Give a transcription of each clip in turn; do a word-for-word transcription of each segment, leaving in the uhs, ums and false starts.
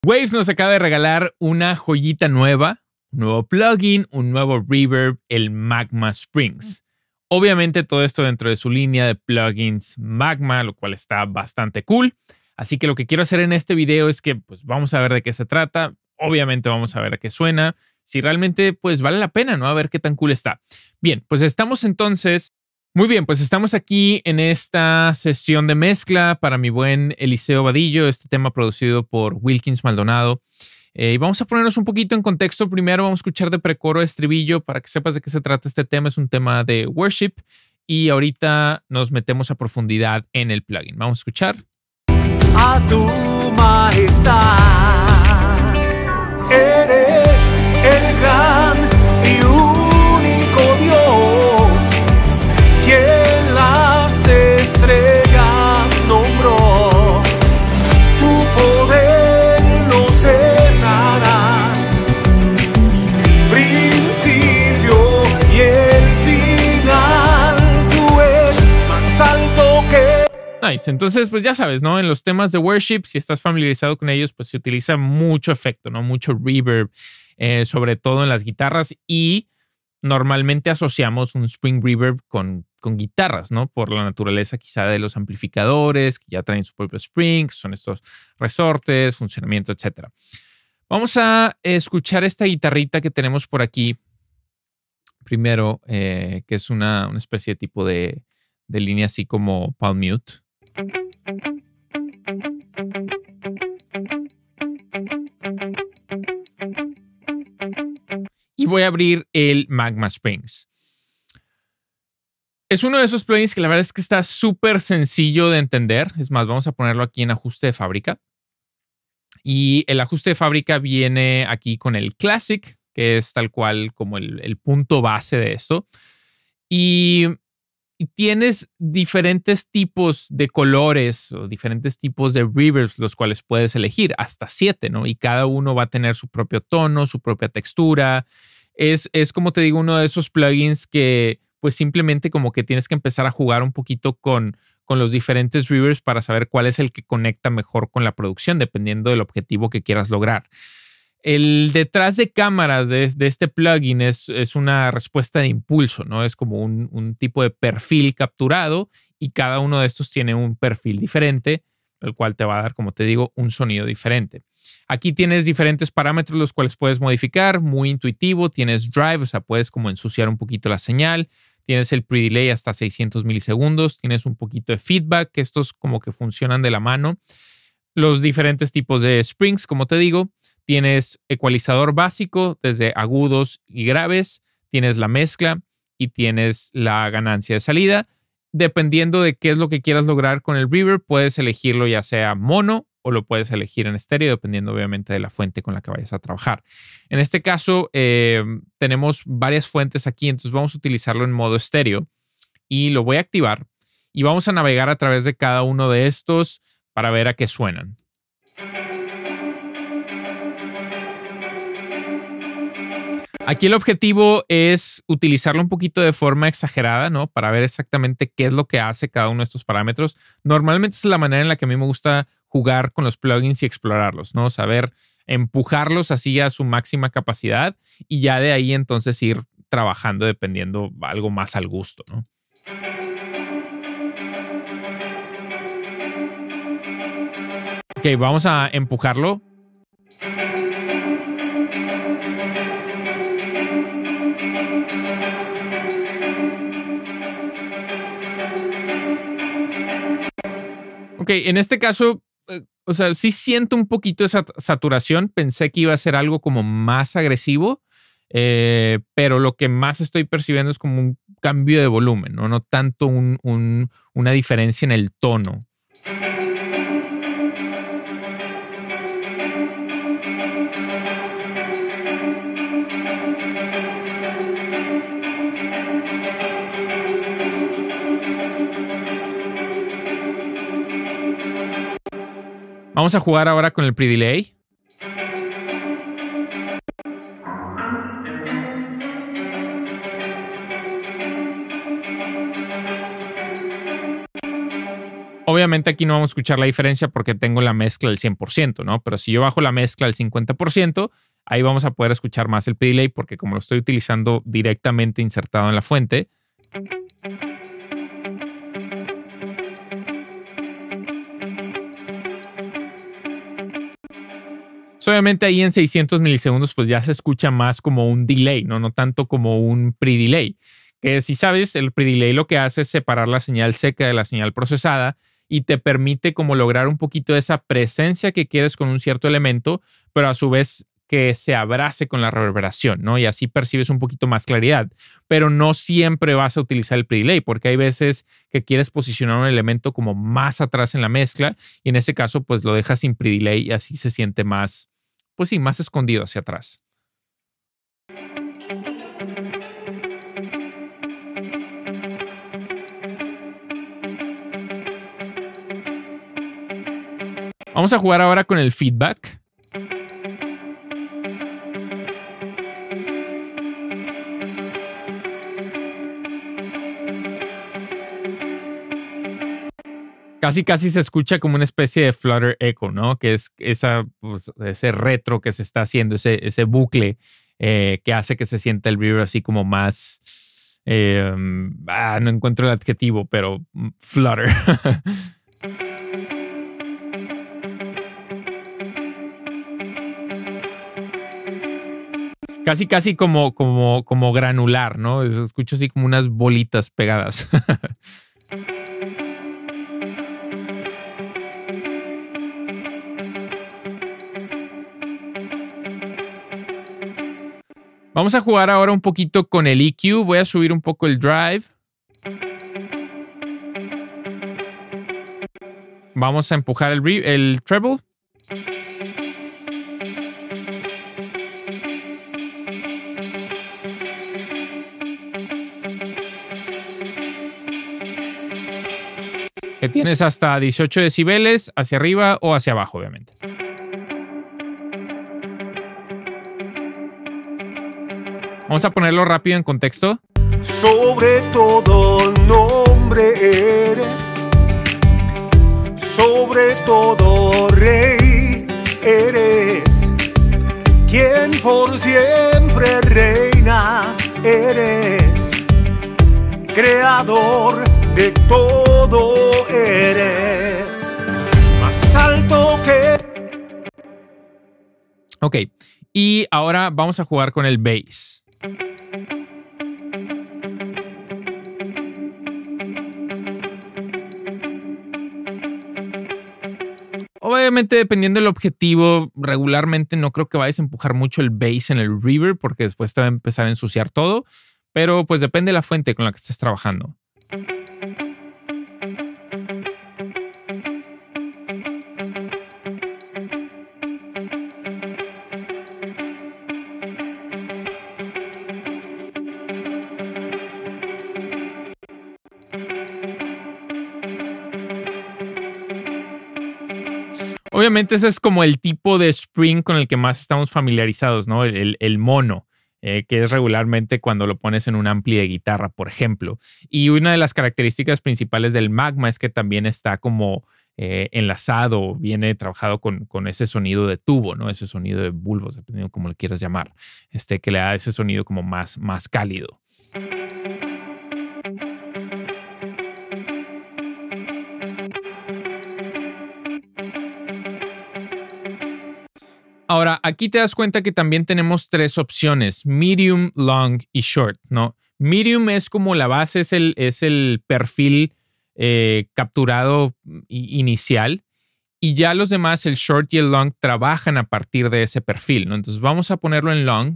Waves nos acaba de regalar una joyita nueva, un nuevo plugin, un nuevo reverb, el Magma Springs. Obviamente todo esto dentro de su línea de plugins Magma, lo cual está bastante cool. Así que lo que quiero hacer en este video es que pues, vamos a ver de qué se trata. Obviamente vamos a ver a qué suena. Si realmente pues vale la pena, ¿no? A ver qué tan cool está. Bien, pues estamos entonces... Muy bien, pues estamos aquí en esta sesión de mezcla para mi buen Eliseo Vadillo, este tema producido por Wilkins Maldonado. Eh, y vamos a ponernos un poquito en contexto. Primero vamos a escuchar de precoro estribillo para que sepas de qué se trata este tema. Es un tema de worship y ahorita nos metemos a profundidad en el plugin. Vamos a escuchar. A tu majestad, eres el gran y único Dios, quien las estrellas nombró. Tu poder no cesará, principio y el final, tú eres más alto que... Nice. Entonces, pues ya sabes, ¿no? En los temas de worship, si estás familiarizado con ellos, pues se utiliza mucho efecto, ¿no? Mucho reverb, eh, sobre todo en las guitarras, y normalmente asociamos un spring reverb con, con guitarras, ¿no? Por la naturaleza quizá de los amplificadores, que ya traen su propio spring, son estos resortes, funcionamiento, etcétera. Vamos a escuchar esta guitarrita que tenemos por aquí. Primero, eh, que es una, una especie de tipo de, de línea así como palm mute. Y voy a abrir el Magma Springs. Es uno de esos plugins que la verdad es que está súper sencillo de entender. Es más, vamos a ponerlo aquí en ajuste de fábrica. Y el ajuste de fábrica viene aquí con el Classic, que es tal cual como el, el punto base de esto. Y... Y tienes diferentes tipos de colores o diferentes tipos de reverbs, los cuales puedes elegir, hasta siete, ¿no? Y cada uno va a tener su propio tono, su propia textura. Es, es como te digo, uno de esos plugins que pues simplemente como que tienes que empezar a jugar un poquito con, con los diferentes reverbs para saber cuál es el que conecta mejor con la producción, dependiendo del objetivo que quieras lograr. El detrás de cámaras de, de este plugin es, es una respuesta de impulso, ¿no? Es como un, un tipo de perfil capturado y cada uno de estos tiene un perfil diferente, el cual te va a dar, como te digo, un sonido diferente. Aquí tienes diferentes parámetros los cuales puedes modificar, muy intuitivo. Tienes drive, o sea, puedes como ensuciar un poquito la señal. Tienes el pre-delay hasta seiscientos milisegundos. Tienes un poquito de feedback, que estos como que funcionan de la mano. Los diferentes tipos de springs, como te digo. Tienes ecualizador básico desde agudos y graves, tienes la mezcla y tienes la ganancia de salida. Dependiendo de qué es lo que quieras lograr con el reverb, puedes elegirlo ya sea mono o lo puedes elegir en estéreo, dependiendo obviamente de la fuente con la que vayas a trabajar. En este caso, eh, tenemos varias fuentes aquí, entonces vamos a utilizarlo en modo estéreo y lo voy a activar y vamos a navegar a través de cada uno de estos para ver a qué suenan. Aquí el objetivo es utilizarlo un poquito de forma exagerada, ¿no? Para ver exactamente qué es lo que hace cada uno de estos parámetros. Normalmente es la manera en la que a mí me gusta jugar con los plugins y explorarlos, ¿no? Saber empujarlos así a su máxima capacidad y ya de ahí entonces ir trabajando dependiendo algo más al gusto, ¿no? Ok, vamos a empujarlo. Ok, en este caso, eh, o sea, sí siento un poquito de sat saturación. Pensé que iba a ser algo como más agresivo, eh, pero lo que más estoy percibiendo es como un cambio de volumen, no, no tanto un, un, una diferencia en el tono. Vamos a jugar ahora con el pre-delay. Obviamente aquí no vamos a escuchar la diferencia porque tengo la mezcla al cien por ciento, ¿no? Pero si yo bajo la mezcla al cincuenta por ciento, ahí vamos a poder escuchar más el pre-delay porque como lo estoy utilizando directamente insertado en la fuente, obviamente ahí en seiscientos milisegundos pues ya se escucha más como un delay, ¿no? No tanto como un pre-delay. Que si sabes, el pre-delay lo que hace es separar la señal seca de la señal procesada y te permite como lograr un poquito de esa presencia que quieres con un cierto elemento, pero a su vez que se abrace con la reverberación, ¿no? Y así percibes un poquito más claridad. Pero no siempre vas a utilizar el pre-delay porque hay veces que quieres posicionar un elemento como más atrás en la mezcla y en ese caso pues lo dejas sin pre-delay y así se siente más, pues sí, más escondido hacia atrás. Vamos a jugar ahora con el feedback. Casi, casi se escucha como una especie de flutter echo, ¿no? Que es esa, pues, ese retro que se está haciendo, ese, ese bucle eh, que hace que se sienta el reverb así como más... Eh, ah, no encuentro el adjetivo, pero flutter. Casi, casi como, como, como granular, ¿no? Escucho así como unas bolitas pegadas. Vamos a jugar ahora un poquito con el E Q. Voy a subir un poco el drive. Vamos a empujar el, el treble. Que tienes hasta dieciocho decibeles hacia arriba o hacia abajo, obviamente. Vamos a ponerlo rápido en contexto. Sobre todo nombre eres, sobre todo rey eres, quien por siempre reinas eres, creador de todo eres, más alto que... Ok, y ahora vamos a jugar con el bass. Obviamente, dependiendo del objetivo, regularmente no creo que vayas a empujar mucho el bass en el reverb porque después te va a empezar a ensuciar todo, pero pues depende de la fuente con la que estés trabajando. Obviamente ese es como el tipo de spring con el que más estamos familiarizados, ¿no? El, el, el mono, eh, que es regularmente cuando lo pones en un ampli de guitarra, por ejemplo. Y una de las características principales del Magma es que también está como eh, enlazado, viene trabajado con, con ese sonido de tubo, ¿no? Ese sonido de bulbos, dependiendo de cómo lo quieras llamar, este, que le da ese sonido como más, más cálido. Ahora, aquí te das cuenta que también tenemos tres opciones, medium, long y short, ¿no? Medium es como la base, es el, es el perfil eh, capturado inicial y ya los demás, el short y el long, trabajan a partir de ese perfil, ¿no? Entonces vamos a ponerlo en long.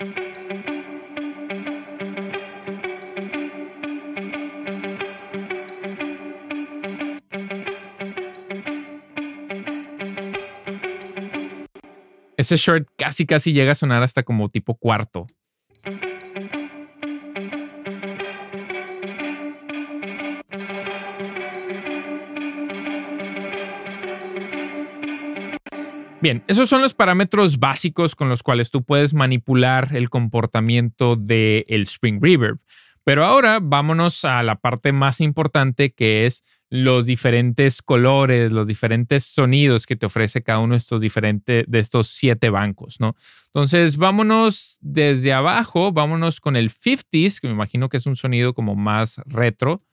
Ese short casi casi llega a sonar hasta como tipo cuarto. Bien, esos son los parámetros básicos con los cuales tú puedes manipular el comportamiento del Spring Reverb. Pero ahora vámonos a la parte más importante, que es los diferentes colores, los diferentes sonidos que te ofrece cada uno de estos diferentes, de estos siete bancos, ¿no? Entonces, vámonos desde abajo, vámonos con el cincuentas, que me imagino que es un sonido como más retro.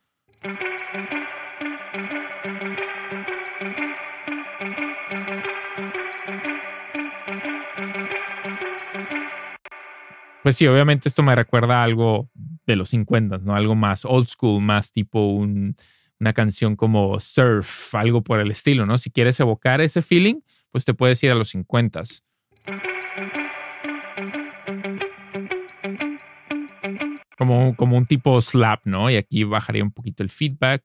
Pues sí, obviamente esto me recuerda a algo de los cincuenta, ¿no? Algo más old school, más tipo un, una canción como surf, algo por el estilo, ¿no? Si quieres evocar ese feeling, pues te puedes ir a los cincuenta. Como, como un tipo slap, ¿no? Y aquí bajaría un poquito el feedback.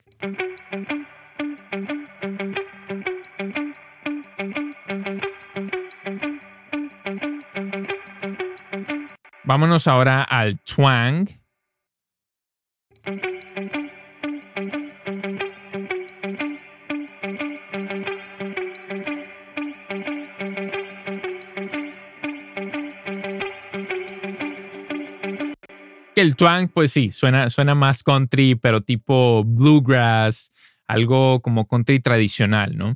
Vámonos ahora al twang. El twang, pues sí, suena, suena más country, pero tipo bluegrass, algo como country tradicional, ¿no?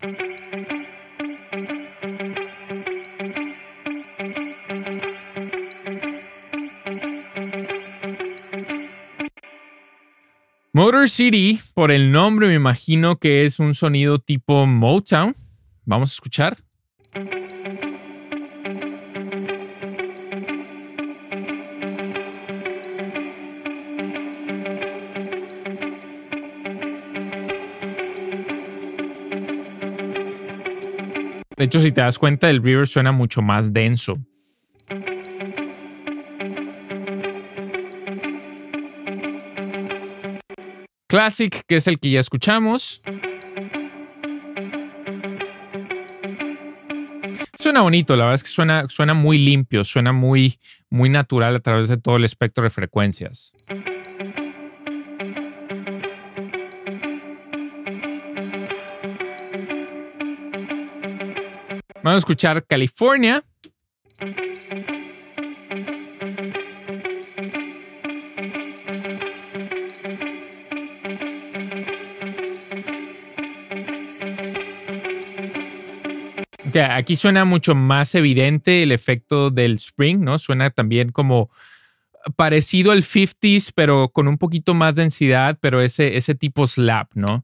Motor City, por el nombre me imagino que es un sonido tipo Motown. Vamos a escuchar. De hecho, si te das cuenta, el reverb suena mucho más denso. Classic, que es el que ya escuchamos. Suena bonito, la verdad es que suena, suena muy limpio, suena muy, muy natural a través de todo el espectro de frecuencias. Vamos a escuchar California. Okay, aquí suena mucho más evidente el efecto del spring, ¿no? Suena también como parecido al cincuenta, pero con un poquito más densidad, pero ese, ese tipo slap, ¿no?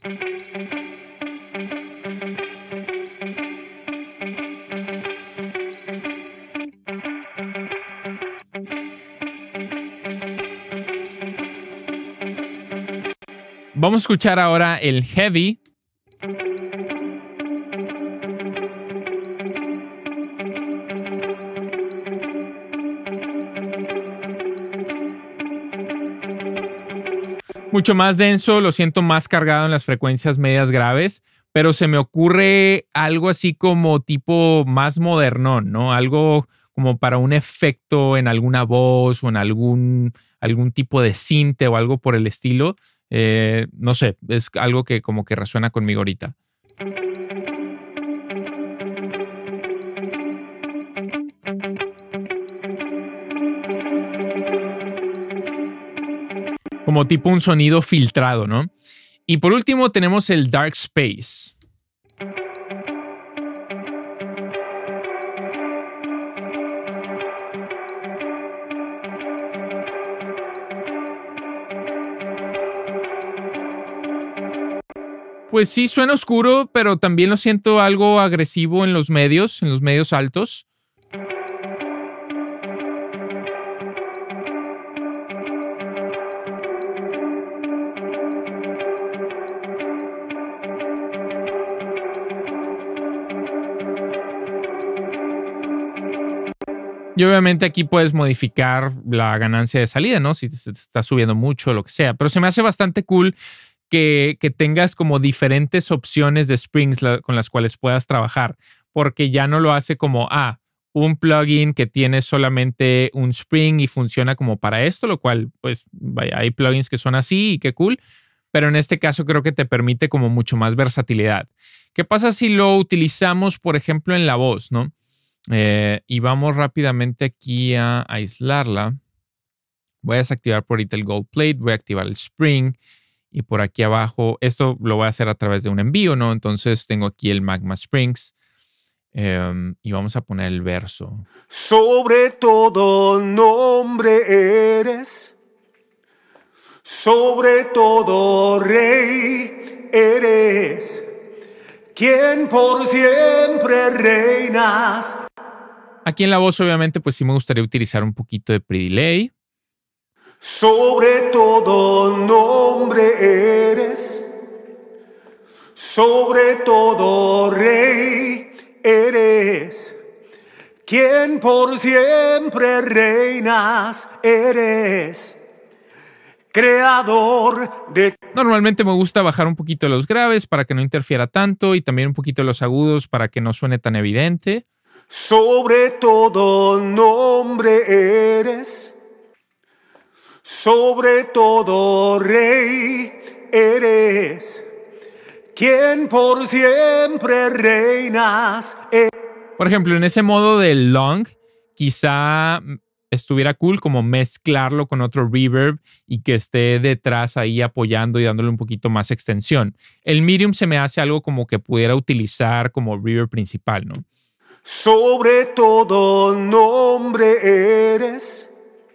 Vamos a escuchar ahora el heavy. Mucho más denso, lo siento más cargado en las frecuencias medias graves, pero se me ocurre algo así como tipo más modernón, ¿no? Algo como para un efecto en alguna voz o en algún, algún tipo de cinte o algo por el estilo. Eh, no sé, es algo que como que resuena conmigo ahorita. Como tipo un sonido filtrado, ¿no? Y por último tenemos el Dark Space. Pues sí, suena oscuro, pero también lo siento algo agresivo en los medios, en los medios altos. Y obviamente aquí puedes modificar la ganancia de salida, ¿no? Si te está subiendo mucho, lo que sea. Pero se me hace bastante cool que, que tengas como diferentes opciones de springs la, con las cuales puedas trabajar. Porque ya no lo hace como, ah, un plugin que tiene solamente un spring y funciona como para esto, lo cual, pues, vaya, hay plugins que son así y qué cool. Pero en este caso creo que te permite como mucho más versatilidad. ¿Qué pasa si lo utilizamos, por ejemplo, en la voz, ¿no? Eh, y vamos rápidamente aquí a aislarla. Voy a desactivar por ahorita el gold plate. Voy a activar el spring. Y por aquí abajo, esto lo voy a hacer a través de un envío, ¿no? Entonces tengo aquí el Magma Springs um, y vamos a poner el verso. Sobre todo nombre eres, sobre todo rey eres, quien por siempre reinas. Aquí en la voz, obviamente, pues sí me gustaría utilizar un poquito de pre-delay. Sobre todo nombre eres, sobre todo rey eres, quien por siempre reinas eres, creador de... Normalmente me gusta bajar un poquito los graves para que no interfiera tanto y también un poquito los agudos para que no suene tan evidente. Sobre todo nombre eres, sobre todo rey eres, quien por siempre reinas. Por ejemplo, en ese modo de long, quizá estuviera cool como mezclarlo con otro reverb y que esté detrás ahí apoyando y dándole un poquito más extensión. El medium se me hace algo como que pudiera utilizar como reverb principal, ¿no? Sobre todo nombre eres,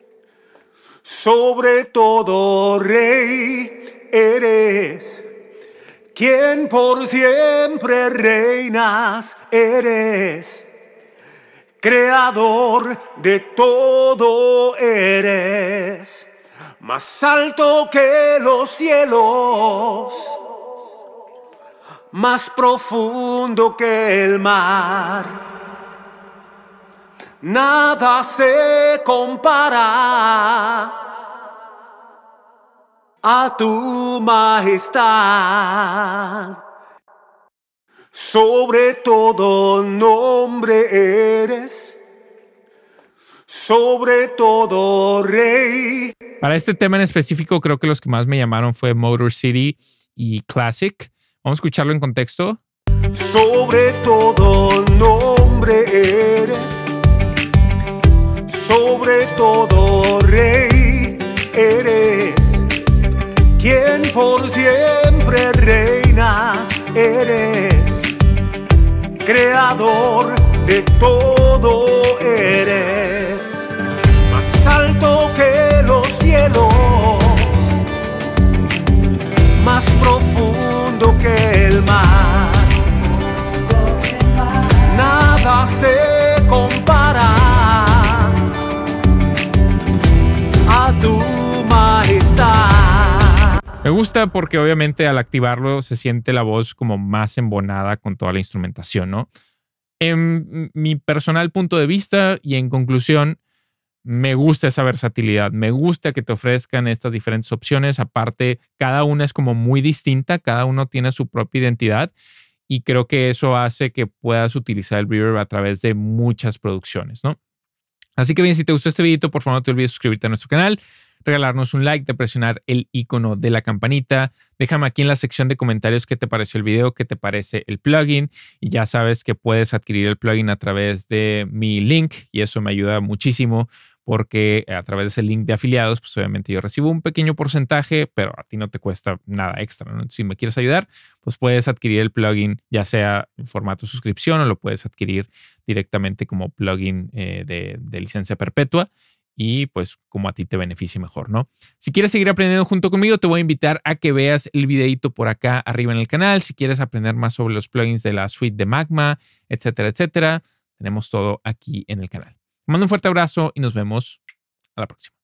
sobre todo rey eres, quien por siempre reinas eres, creador de todo eres, más alto que los cielos, más profundo que el mar. Nada se compara a tu majestad. Sobre todo nombre eres, sobre todo rey. Para este tema en específico, creo que los que más me llamaron fue Motor City y Classic. Vamos a escucharlo en contexto. Sobre todo nombre eres, sobre todo rey eres, quien por siempre reinas eres, creador de todo eres, más alto que los cielos, más profundo que el mar. Nada se compara a tu majestad. Me gusta porque obviamente al activarlo se siente la voz como más embonada con toda la instrumentación, ¿no? En mi personal punto de vista y en conclusión, me gusta esa versatilidad. Me gusta que te ofrezcan estas diferentes opciones. Aparte, cada una es como muy distinta. Cada uno tiene su propia identidad. Y creo que eso hace que puedas utilizar el reverb a través de muchas producciones, ¿no? Así que bien, si te gustó este video, por favor no te olvides suscribirte a nuestro canal, regalarnos un like, de presionar el icono de la campanita. Déjame aquí en la sección de comentarios qué te pareció el video, qué te parece el plugin. Y ya sabes que puedes adquirir el plugin a través de mi link y eso me ayuda muchísimo porque a través de ese link de afiliados, pues obviamente yo recibo un pequeño porcentaje, pero a ti no te cuesta nada extra, ¿no? Si me quieres ayudar, pues puedes adquirir el plugin ya sea en formato suscripción o lo puedes adquirir directamente como plugin eh, de, de licencia perpetua. Y pues como a ti te beneficie mejor, ¿no? Si quieres seguir aprendiendo junto conmigo, te voy a invitar a que veas el videito por acá arriba en el canal. Si quieres aprender más sobre los plugins de la suite de Magma, etcétera, etcétera, tenemos todo aquí en el canal. Te mando un fuerte abrazo y nos vemos a la próxima.